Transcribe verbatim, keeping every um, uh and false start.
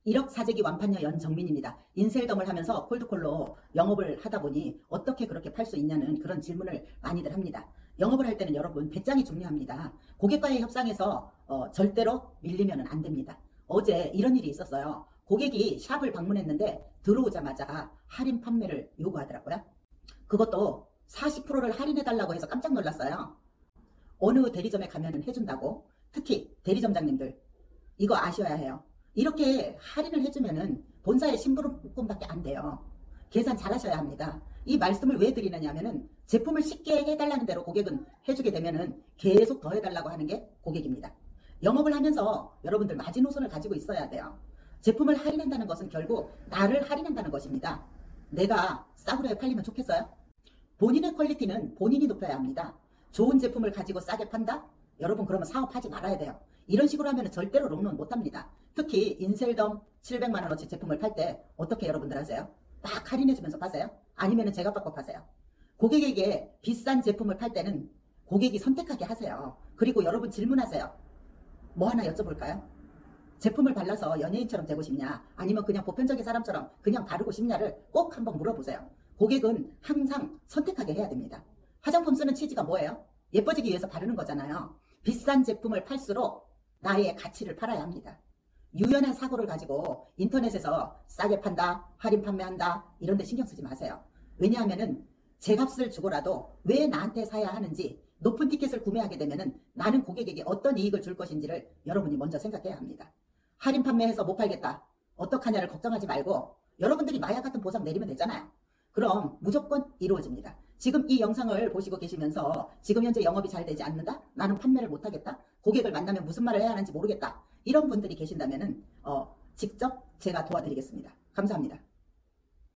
일억 사재기 완판녀 연정민입니다. 인셀덤을 하면서 콜드콜로 영업을 하다 보니 어떻게 그렇게 팔 수 있냐는 그런 질문을 많이들 합니다. 영업을 할 때는 여러분 배짱이 중요합니다. 고객과의 협상에서 어, 절대로 밀리면 안 됩니다. 어제 이런 일이 있었어요. 고객이 샵을 방문했는데 들어오자마자 할인 판매를 요구하더라고요. 그것도 사십 퍼센트를 할인해달라고 해서 깜짝 놀랐어요. 어느 대리점에 가면 해준다고. 특히 대리점장님들 이거 아셔야 해요. 이렇게 할인을 해주면은 본사의 심부름꾼밖에 안 돼요. 계산 잘 하셔야 합니다. 이 말씀을 왜 드리느냐 하면은 제품을 쉽게 해달라는 대로 고객은 해주게 되면은 계속 더 해달라고 하는 게 고객입니다. 영업을 하면서 여러분들 마지노선을 가지고 있어야 돼요. 제품을 할인한다는 것은 결국 나를 할인한다는 것입니다. 내가 싸구려에 팔리면 좋겠어요? 본인의 퀄리티는 본인이 높여야 합니다. 좋은 제품을 가지고 싸게 판다? 여러분 그러면 사업하지 말아야 돼요. 이런 식으로 하면 절대로 롱런 못합니다. 특히 인셀덤 칠백만 원어치 제품을 팔 때 어떻게 여러분들 하세요? 막 할인해주면서 파세요? 아니면 제값 받고 파세요? 고객에게 비싼 제품을 팔 때는 고객이 선택하게 하세요. 그리고 여러분 질문하세요. 뭐 하나 여쭤볼까요? 제품을 발라서 연예인처럼 되고 싶냐? 아니면 그냥 보편적인 사람처럼 그냥 바르고 싶냐를 꼭 한번 물어보세요. 고객은 항상 선택하게 해야 됩니다. 화장품 쓰는 취지가 뭐예요? 예뻐지기 위해서 바르는 거잖아요. 비싼 제품을 팔수록 나의 가치를 팔아야 합니다. 유연한 사고를 가지고 인터넷에서 싸게 판다, 할인 판매한다 이런 데 신경 쓰지 마세요. 왜냐하면은 제값을 주고라도 왜 나한테 사야 하는지, 높은 티켓을 구매하게 되면은 나는 고객에게 어떤 이익을 줄 것인지를 여러분이 먼저 생각해야 합니다. 할인 판매해서 못 팔겠다, 어떡하냐를 걱정하지 말고 여러분들이 마약 같은 보상 내리면 되잖아요. 그럼 무조건 이루어집니다. 지금 이 영상을 보시고 계시면서 지금 현재 영업이 잘 되지 않는다? 나는 판매를 못하겠다? 고객을 만나면 무슨 말을 해야 하는지 모르겠다? 이런 분들이 계신다면 어, 직접 제가 도와드리겠습니다. 감사합니다.